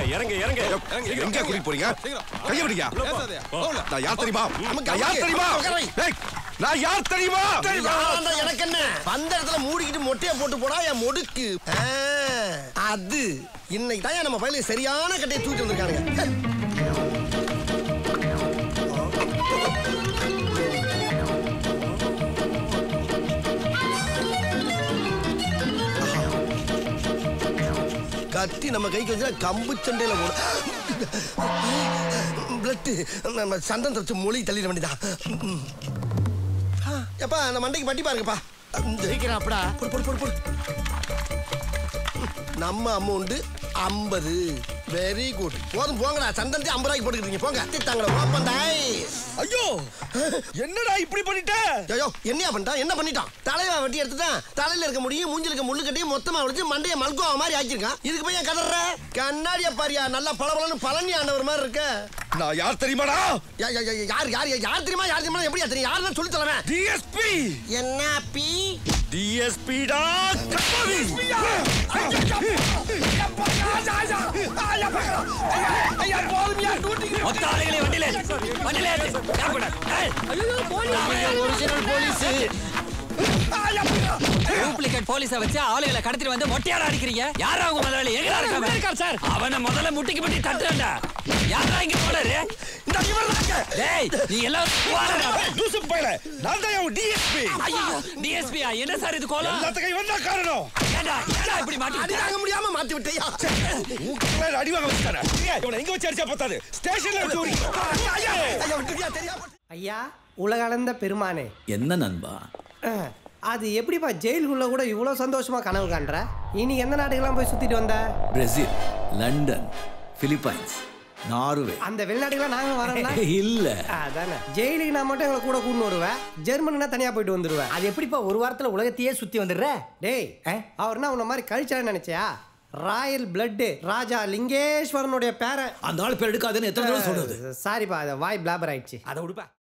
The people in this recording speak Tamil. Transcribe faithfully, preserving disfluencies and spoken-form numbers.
இறங்க இறங்க எங்க கூட்டி போறீங்க? கைய விடுங்க. நான் யார் தெரியுமா? நான் யார் தெரியுமா? டேய் நான் யார் தெரியுமா? யாரடா எனக்கு என்ன? அந்த இடத்துல மூடிக்கிட்டு மொட்டைய போட்டு போடா என் மொடுக்கு. அது இன்னைக்கு தான் நம்ம பையில சரியான கட்டையை தூக்கிட்டு வந்திருக்கானுங்க. கத்தி நம்ம கைக்கு வச்சா கம்பு சண்டையில போடும். பிளட் நம்ம சந்தன் தச்சு மொழி தள்ளிட வேண்டியதான். எப்பா அந்த மண்டைக்கு பட்டி பாருங்கப்பா. ஜெயிக்கிறாப்படா. போடு போடு போடு போடு. நம்ம அமௌண்ட் ஐம்பது. Very good. போதும் போங்கடா. சந்தனத்தை ஐம்பது ரூபாய்க்கு போட்டுக்கிட்டீங்க போங்க. திட்டாங்களா ஓப்பன் டாய். ஐயோ என்னடா இப்படி பண்ணிட்ட? ஐயோ என்னையா பண்ணிட்டான்? என்ன பண்ணிட்டான்? தலையை வெட்டி எடுத்துட்டான். தலையில இருக்க முடியும் மூஞ்சில இருக்க முள்ளு கட்டியும் மொத்தமா வச்சு மண்டைய மல்கோவா மாதிரி ஆக்கியிருக்கான். இதுக்கு போய் ஏன் கதற? கண்ணாடியா பாரியா நல்லா பளபளன்னு பழனி ஆண்டவர் மாதிரி இருக்க. நான் யார் தெரியுமாடா? யார் யார் யார் தெரியுமா? யார் தெரியுமா? எப்படியா தெரியும்? யாருன்னு சொல்லி தரவேன். டிஎஸ்பி. என்ன பி? டிஎஸ்பி டா. ஒத்தாளைகளே வண்டில வண்டில ஒரிஜினல் போலீஸ் டூப்ளிகேட் போலீஸை வச்சு ஆளுகளை கடத்திட்டு வந்து மொட்டையாட அடிக்கிறீங்க. யாரா அவங்க முதலாளி? எங்கடா இருக்காங்க சார்? அவனை முதல்ல முட்டிக்கு முட்டி தட்டுறா. யாரா இங்க போறாரு? இந்த இவர்தாங்க. டேய் நீ எல்லாம் வாடா லூசு பையல. நான் தான் உன் டிஎஸ்பி. ஐயோ டிஎஸ்பி என்ன சார் இது கோலம்? எல்லாத்துக்கும் இவன் தான் காரணம். ஏடா ஏடா இப்படி மாட்டி அடி வாங்க முடியாம மாட்டி விட்டயா? உங்களை அடி வாங்க வச்சானே. இவனை எங்க வச்சு அடிச்சா பத்தாது. ஸ்டேஷன்ல வச்சு ஓடி. ஐயா ஐயா விட்டுறியா தெரியாம? ஐயா உலகளந்த பெருமானே. என்ன நண்பா? அது எப்படிப்பா ஜெயிலுக்குள்ள கூட இவ்வளவு சந்தோஷமா கனவு காண்ற? இனி எந்த நாட்டுக்கெல்லாம் போய் சுத்திட்டு வந்த? Brazil, London, Philippines, Norway. அந்த வெளிநாட்டுக்கெல்லாம் நாங்க வரோம்ல? இல்ல அதானே. ஜெயிலுக்கு நான் மட்டும் எங்களை கூட கூட்டின்னு வருவேன். ஜெர்மனினா தனியா போயிட்டு வந்துருவேன். அது எப்படிப்பா ஒரு வாரத்துல உலகத்தையே சுத்தி வந்துடுற? டேய் அவர்னா உன்ன மாதிரி கழிச்சான்னு நினைச்சியா? ராயல் பிளட் ராஜா லிங்கேஸ்வரனுடைய பேரன். அந்த ஆள் பேர் எடுக்காதுன்னு எத்தனை தடவை சொல்றது? சாரிப்பா வாய் பிளாபர் ஆயிடுச்சு. அதை விடுப்பா.